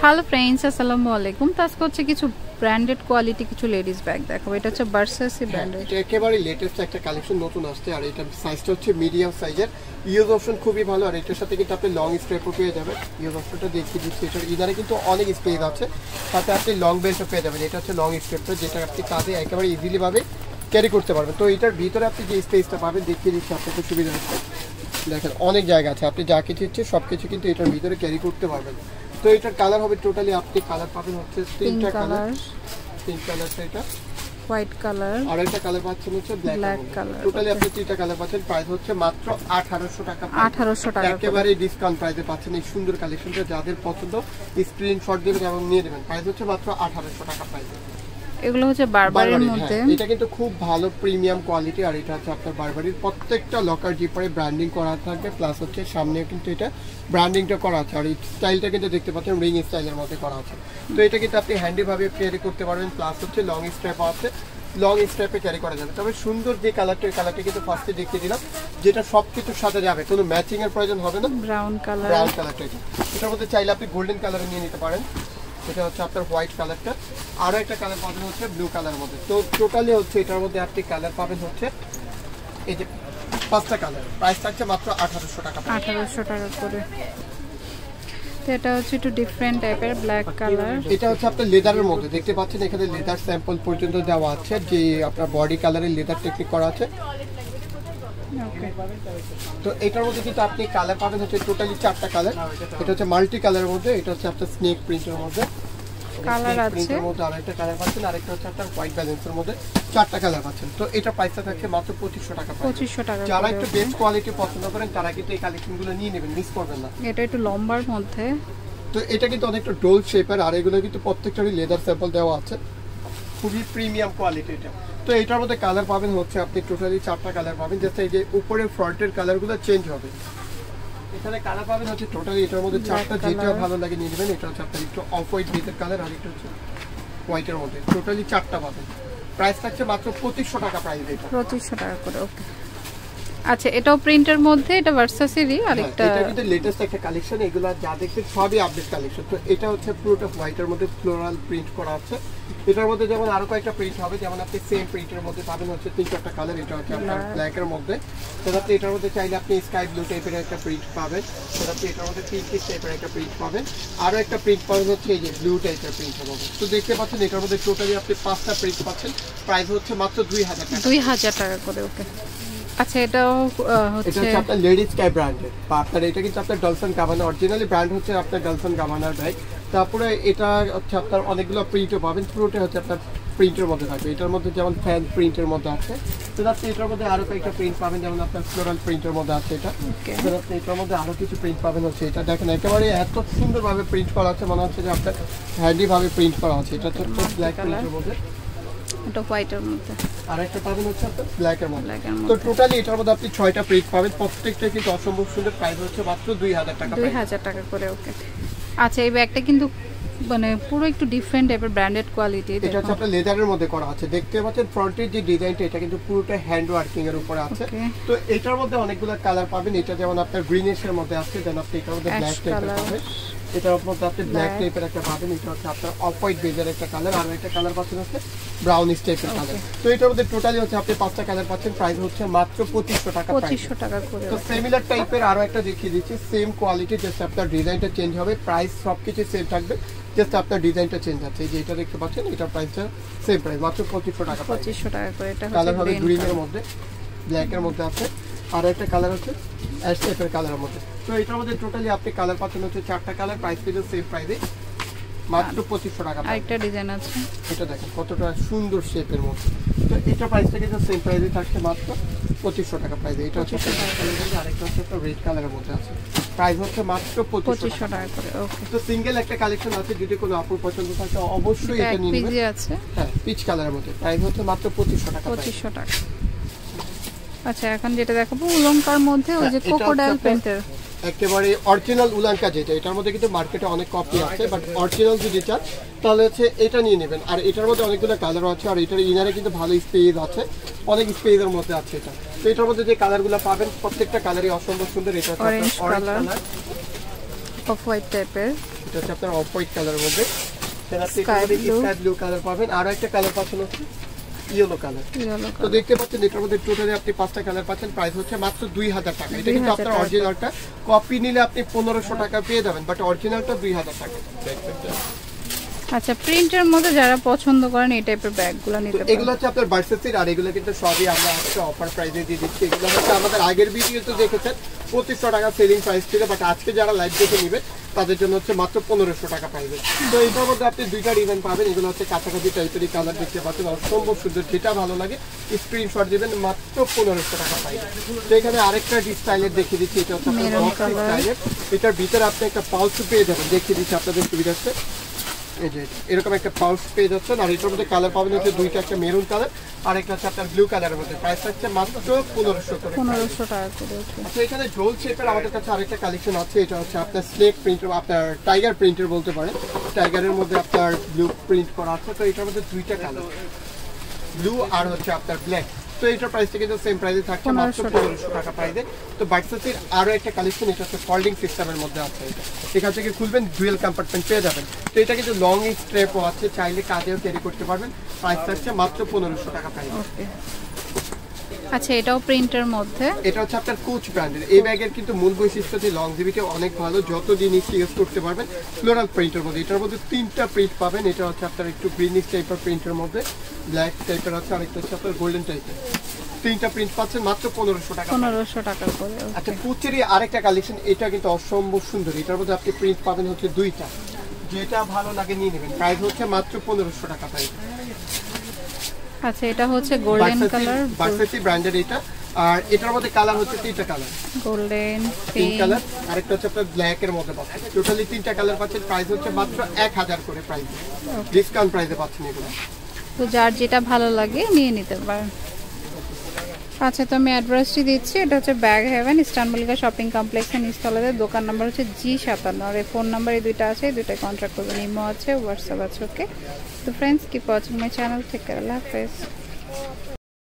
Hello friends, আসসালামু আলাইকুম। তো আজকে হচ্ছে কিছু ব্র্যান্ডেড কোয়ালিটি কিছু লেডিস ব্যাগ দেখাবো। এটা হচ্ছে ভার্সাসি ব্র্যান্ডের, এটা একেবারে লেটেস্ট একটা কালেকশন নতুন আসছে। আর এটা সাইজটা হচ্ছে মিডিয়াম সাইজের, ইউজ অপশন খুবই ভালো। আর এটার সাথে কিন্তু আপনি লং স্ট্রেপও পেয়ে যাবেন। ইউজ অপশনটা দেখিয়ে দিচ্ছি, এটার ইনারে কিন্তু অনেক স্পেস আছে, সাথে আপনি লং বেল্টও পেয়ে যাবেন। এটা হচ্ছে লং স্ট্রেপটা, যেটা আপনি কাঁধে একেবারে ইজিলি ভাবে ক্যারি করতে পারবেন। তো এটার ভিতরে আপনি যে স্পেসটা পাবেন দেখিয়ে দিচ্ছি আপনাকে সুবিধা হচ্ছে। দেখেন অনেক জায়গা আছে, আপনি যা কিছু ইচ্ছে সব কিছু কিন্তু এটার ভিতরে ক্যারি করতে পারবেন। তো এটার কালার হবে টোটালি, আপনি কালার পাবেন হচ্ছে তিনটা কালার। পিঙ্ক কালারটা, এটা হোয়াইট কালার, আর একটা কালার পাচ্ছেন হচ্ছে ব্ল্যাক কালার। টোটালি আপনি তিনটা কালার পাচ্ছেন। প্রাইস হচ্ছে মাত্র 1800 টাকা। 1800 টাকা একেবারে ডিসকাউন্ট প্রাইসে পাচ্ছেন এই সুন্দর কালেকশনটা। যাদের পছন্দ স্ক্রিনশট দিবেন এবং নিয়ে নেবেন। প্রাইস হচ্ছে মাত্র 1800 টাকা প্রাইসে। এগুলো হচ্ছে বারবারের মধ্যে। এটা কিন্তু খুব ভালো প্রিমিয়াম কোয়ালিটি। আর এটা হচ্ছে আপনার বারবারির প্রত্যেকটা লকার জিপারে ব্র্যান্ডিং করা থাকবে, প্লাস হচ্ছে সামনে কিন্তু এটা ব্র্যান্ডিংটা করা আছে। আর এই স্টাইলটা কিন্তু দেখতে পাচ্ছেন রিং স্টাইলের মধ্যে করা আছে। তো এটা কিন্তু আপনি হ্যান্ডি ভাবে ক্যারি করতে পারবেন, প্লাস হচ্ছে লং স্ট্র্যাপ আছে, লং স্ট্র্যাপে ক্যারি করা যাবে। তবে সুন্দর যে কালারটা, এই কালারটা কিন্তু ফার্স্টে দেখিয়ে দিলাম, যেটা সবকিছুর সাথে যাবে, কোনো ম্যাচিং এর প্রয়োজন হবে না। ব্রাউন কালার, ব্রাউন কালারটা এটার মধ্যে চাইলে আপনি গোল্ডেন কালারে নিয়ে নিতে পারেন। এটা হচ্ছে আপনার হোয়াইট কালারটা, আরো একটা কালার পাবেন হচ্ছে ব্লু কালারের মধ্যে। তো টোটালি হচ্ছে এটার মধ্যে আপনি কালার পাবেন হচ্ছে এই যে 5টা কালার। প্রাইস থাকছে মাত্র 1800 টাকা। 1800 টাকা করে। তো এটা হচ্ছে একটু ডিফারেন্ট টাইপের ব্ল্যাক কালার। এটা হচ্ছে আপনার লেদারের মধ্যে, দেখতে পাচ্ছেন এখানে লেদার স্যাম্পল পর্যন্ত দেওয়া আছে, যে আপনার বডি কালারের লেদার টেকনিক করা আছে। তো এটার মধ্যে কিন্তু আপনি কালার পাবেন হচ্ছে টোটালি 4টা কালার। এটা হচ্ছে মাল্টি কালারের মধ্যে, এটা হচ্ছে আপনার স্নেক প্রিন্টের মধ্যে কালার আছে, প্রিন্টের মধ্যে আরেকটা কালার পাচ্ছেন, আরেকটা হচ্ছে আপনার হোয়াইট ব্যালেন্সের মধ্যে 4টা কালার পাচ্ছেন। তো এটা প্রাইসটা থাকছে মাত্র 2500 টাকা। 2500 টাকা। যারা একটু বেস্ট কোয়ালিটি পছন্দ করেন তারা কিন্তু এই কালেকশনগুলো নিয়ে নেবেন, মিস করবেন না। এটা একটু লম্বার মধ্যে। তো এটা কিন্তু অনেকটা ডোল শেপের, আর এগুলো কিন্তু প্রত্যেকটারই লেদার স্যাম্পল দেওয়া আছে, খুবই প্রিমিয়াম কোয়ালিটি এটা। তো এটার মধ্যে কালার পাবেন হচ্ছে আপনি টোটালি 4টা কালার পাবেন, যাতে এই যে উপরের ফ্রন্টের কালারগুলো চেঞ্জ হবে। এখানে কালার পাবেন হচ্ছে টোটালি এটার মধ্যে 4টা, যেটা ভালো লাগে নিয়ে নেবেন। এটা হচ্ছে আপনার একটু অফ হোয়াইট বেজের কালার, আর এটা হচ্ছে হোয়াইটের মধ্যে। টোটালি 4টা পাবেন। প্রাইস থাকছে মাত্র 2500 টাকা প্রাইস। এটা 2500 টাকা করে। ওকে, আচ্ছা এটাও প্রিন্টের মধ্যে, এটা ভার্সাসিরই আরেকটা। এটা কিন্তু লেটেস্ট একটা কালেকশন, এগুলো যা দেখতে সবই আপডেট কালেকশন। তো এটা হচ্ছে পুরোটা হোয়াইটের মধ্যে ফ্লোরাল প্রিন্ট করা আছে। এটার মধ্যে যেমন আরো কয়েকটা প্রিন্ট হবে, যেমন আপনি সেম প্রিন্টের মধ্যে পাবেন হচ্ছে 3-4টা কালার। এটা হচ্ছে আপনার ব্ল্যাকের মধ্যে, সেটা আপনি এটার মধ্যে চাইলে আপনি স্কাই ব্লু টাইপের একটা প্রিন্ট পাবেন, সেটা আপনি এটার মধ্যে পিঙ্কিশ টাইপের একটা প্রিন্ট পাবেন, আরো একটা প্রিন্ট পাবেন হচ্ছে এই যে ব্লু টাইপের প্রিন্ট হবে। তো দেখতে পাচ্ছেন এটার মধ্যে টোটালি আপনি 5টা প্রিন্ট পাচ্ছেন। প্রাইস হচ্ছে মাত্র 2000 টাকা। 2000 টাকা করে। ওকে, আচ্ছা এটাও হচ্ছে আপনার লেডিস স্কাই ব্র্যান্ডের, বা আপনার এটা কিন্তু আপনার ডলফিন গাবানা, অরিজিনালি ব্র্যান্ড হচ্ছে আপনার ডলফিন গাবানার ব্যাগ। তারপরে এটা হচ্ছে আপনার অনেকগুলো প্রিন্টও পাবেন, পুরোটা হচ্ছে আপনার প্রিন্টের মধ্যে থাকবে। এটার মধ্যে যেমন ফ্যান প্রিন্টের মধ্যে আছে, তো আপনি এটার মধ্যে আরো কয়েকটা প্রিন্ট পাবেন, যেমন আপনার ফ্লোরাল প্রিন্টের মধ্যে আছে এটা। তো আপনি এটার মধ্যে আরো কিছু প্রিন্ট পাবেন হচ্ছে এটা। দেখেন একেবারে এত সুন্দরভাবে প্রিন্ট করা আছে, মনে হচ্ছে যে আপনার হ্যান্ডি ভাবে প্রিন্ট করা আছে। এটা হচ্ছে ব্ল্যাক প্রিন্টের মধ্যে, এটা হোয়াইটের মধ্যে, আরেকটা পাবেন হচ্ছে আপনার ব্ল্যাকের মধ্যে। তো টোটালি এটার মধ্যে আপনি 6টা প্রিন্ট পাবেন, প্রত্যেকটা কিন্তু অসম্ভব সুন্দর। প্রাইস হচ্ছে মাত্র 2000 টাকা। 2000 টাকা করে। ওকে, আচ্ছা এই ব্যাগটা কিন্তু মানে পুরো একটু ডিফারেন্ট টাইপের ব্র্যান্ডেড কোয়ালিটি। এটা হচ্ছে আপনার লেদারের মধ্যে করা আছে, দেখতে পাচ্ছেন ফ্রন্টের যে ডিজাইনটা, এটা কিন্তু পুরোটা হ্যান্ড ওয়ার্কিং এর উপরে আছে। তো এটার মধ্যে অনেকগুলো কালার পাবেন। এটা যেমন আপনার গ্রিনিশ এর মধ্যে আছে, দেন আপনি এটার মধ্যে ব্ল্যাক টাইপের পাবেন, এটার মধ্যে আপনি ব্ল্যাক টাইপের একটা পাবেন, এটা হচ্ছে আপনার অফ হোয়াইট বেজের একটা কালার, আর একটা কালার পাচ্ছেন হচ্ছে ব্রাউনিশ টাইপের কালার। তো এটার মধ্যে টোটালি হচ্ছে আপনি 5টা কালার পাচ্ছেন। প্রাইস হচ্ছে মাত্র 2500 টাকা। 2500 টাকা করে। তো সিমিলার টাইপের আরো একটা দেখিয়ে দিচ্ছি, সেম কোয়ালিটি, জাস্ট আপনার ডিজাইনটা চেঞ্জ হবে, প্রাইস সবকিছু সেম থাকবে, জাস্ট আপনার ডিজাইনটা চেঞ্জ আছে। এই যে এটা দেখতে পাচ্ছেন, এটা প্রাইসটা সেম প্রাইস, মাত্র 2500 টাকা। 2500 টাকা করে। এটা কালার হবে গ্রিনের মধ্যে, ব্ল্যাকের মধ্যে আছে, আর একটা কালার হচ্ছে অ্যাশ টাইপের কালারের মধ্যে। তো এটার মধ্যে টোটালি আপনি কালার পাচ্ছেন হচ্ছে 4টা কালার। প্রাইস কিন্তু সেম প্রাইসে, মাত্র 2500 টাকা। আরেকটা ডিজাইন আছে, এটা দেখেন কতটা সুন্দর শেপের মধ্যে। তো এটা প্রাইসটা কিন্তু সেম প্রাইসে থাকছে, মাত্র 2500 টাকা প্রাইসে। এটা হচ্ছে আরেকটা হচ্ছে একটা রেড কালারের মধ্যে আছে, প্রাইস হচ্ছে মাত্র 2500 টাকা করে। ওকে, তো সিঙ্গেল একটা কালেকশন আছে, যদি কোনো আপুর পছন্দ থাকে অবশ্যই এটা নিয়ে নেবেন। আছে, হ্যাঁ পিচ কালারের মধ্যে, প্রাইস হচ্ছে মাত্র 2500 টাকা। 2500 টাকা। আচ্ছা এখন যেটা দেখাবো উলঙ্কার মধ্যে, ওই যে ক্রোকোডাইল প্রিন্টের একেবারে অরিজিনাল উলাঙ্কা, যেটা এটার মধ্যে কিন্তু মার্কেটে অনেক কপি আছে, বাট অরিজিনাল যদি চান তাহলে হচ্ছে এটা নিয়ে নেবেন। আর এটার মধ্যে অনেকগুলো কালার আছে, আর এটার ইনারে কিন্তু ভালো স্পেস আছে, অনেক স্পেসের মধ্যে আছে এটা। তো এটার মধ্যে যে কালারগুলো পাবেন প্রত্যেকটা কালারই অসম্ভব সুন্দর। এটা হচ্ছে অরেঞ্জ কালার, অফ হোয়াইট টাইপের, এটা হচ্ছে আপনার অফ হোয়াইট কালারের মধ্যে, স্কাই ব্লু কালার পাবেন। আর একটা কালার পাচ্ছেন হচ্ছে ইয়েলো কালার। তো দেখতে পাচ্ছেন এটার মধ্যে টোটালি আপনি 5টা কালার পাচ্ছেন, প্রাইস হচ্ছে মাত্র 2000 টাকা। এটা কিন্তু আপনার অরিজিনালটা, কপি নিলে আপনি 1500 টাকা পেয়ে যাবেন, বাট অরিজিনালটা 2000 টাকা। আচ্ছা, প্রিন্টের মধ্যে যারা পছন্দ করেন এই টাইপের ব্যাগগুলো নিতে পারেন। এগুলো হচ্ছে আপনার ভার্সেসির, আর এগুলো কিন্তু সবই আমরা আজকে অফার প্রাইসে দিয়ে দিচ্ছি। এগুলো হচ্ছে আমাদের আগের ভিডিওতে দেখেছেন 2500 টাকা সেলিং প্রাইস ছিল, বাট আজকে যারা লাইভ দেখে নেবে তাদের জন্য হচ্ছে মাত্র 1500 টাকা পাইবেন। তো এটার মধ্যে আপনি 2টা ডিজাইন পাবেন। এগুলো হচ্ছে কাছাকাছি টাইপেরই কালার দেখতে পাচ্ছেন, অসম্ভব সুন্দর। যেটা ভালো লাগে স্ক্রিনশট দিবেন, মাত্র 1500 টাকা পাইবেন। তো এখানে আরেকটা স্টাইলের দেখিয়ে দিচ্ছি, এটা হচ্ছে আপনার স্টাইলের। এটার ভিতরে আপনি একটা পাউচ পেয়ে যাবেন, দেখিয়ে দিচ্ছি আপনাদের সুবিধার্থে। এই যে এরকম একটা পাউচ পেয়ে যাচ্ছেন, আর এটার মধ্যে কালার পাবেন হচ্ছে 2টা, একটা মেরুন কালার আর একটা হচ্ছে আপনার ব্লু কালারের মধ্যে। প্রাইস হচ্ছে মাত্র 1500 করে। 1500 টাকা করে। আচ্ছা, এখানে রোল শেপের আমাদের কাছে আরেকটা কালেকশন আছে। এটা হচ্ছে আপনার স্নেক প্রিন্টার, আপনার টাইগার প্রিন্টার বলতে পারেন। টাইগারের মধ্যে আপনার ব্লু প্রিন্ট করা আছে। তো এটার মধ্যে 2টা কালার, ব্লু আর হচ্ছে আপনার ব্ল্যাক। তো এটার প্রাইসটা কিন্তু সেম প্রাইসে থাকছে, মাত্র 1500 টাকা প্রাইসে। তো বাটসাসের আরো একটা কালেকশন, এটা হচ্ছে ফোল্ডিং সিস্টেমের মধ্যে আছে। এখান থেকে খুলবেন, ডুয়েল কম্পার্টমেন্ট পেয়ে যাবেন। তো এটা কিন্তু লং স্ট্র্যাপও আছে, চাইলে কাঁধেও ক্যারি করতে পারবেন। প্রাইস থাকছে মাত্র 1500 টাকা প্রাইসে। আচ্ছা, এটাও প্রিন্টের মধ্যে। এটা হচ্ছে আপনার কোচ ব্র্যান্ডের। এই ব্যাগের কিন্তু মূল বৈশিষ্ট্য হচ্ছে লংজিভিটি অনেক ভালো, যত জিনিস ইউজ করতে পারবেন। ফ্লোরাল প্রিন্টের মধ্যে, এটার মধ্যে 3টা প্রিন্ট পাবেন। এটা হচ্ছে আপনার একটু গ্রিনিশ টাইপের প্রিন্টের মধ্যে, ব্ল্যাক টাইপের আছে, আরেকটা হচ্ছে আপনার গোল্ডেন টাইপের। 3টা প্রিন্ট পাচ্ছেন মাত্র 1500 টাকা। 1500 টাকা করে। আচ্ছা, কোচেরই আরেকটা কালেকশন, এটা কিন্তু অসম্ভব সুন্দর। এটার মধ্যে আপনি প্রিন্ট পাবেন হচ্ছে 2টা, যেটা ভালো লাগে নিয়ে নেবেন। প্রাইস হচ্ছে মাত্র 1500 টাকা প্রাইস। আচ্ছা, এটা হচ্ছে গোল্ডেন কালার, ভার্সেসি ব্র্যান্ডের এটা। আর এটার মধ্যে কালার হচ্ছে 3টা কালার, গোল্ডেন, পিঙ্ক কালার, আরেকটা হচ্ছে আপনার ব্ল্যাক এর মধ্যে পাচ্ছেন। টোটালি 3টা কালার পাচ্ছেন। প্রাইস হচ্ছে মাত্র 1000 করে প্রাইস, ডিসকাউন্ট প্রাইসে পাচ্ছেন এগুলো। তো যার যেটা ভালো লাগে নিয়ে নিতে পারেন। আচ্ছা, তো আমি অ্যাড্রেসটি দিচ্ছি। এটা হচ্ছে bag Heaven, Eastern Mallika shopping কমপ্লেক্সের নিচতলাতে। দোকান নাম্বার হচ্ছে G57, আর এই ফোন নাম্বার এই 2টা আছে, এই 2টায় কন্ট্যাক্ট করবেন। ইমো আছে, হোয়াটসঅ্যাপ আছে। ওকে, তো friends, keep watching my channel. Take care, আল্লাহ হাফেজ।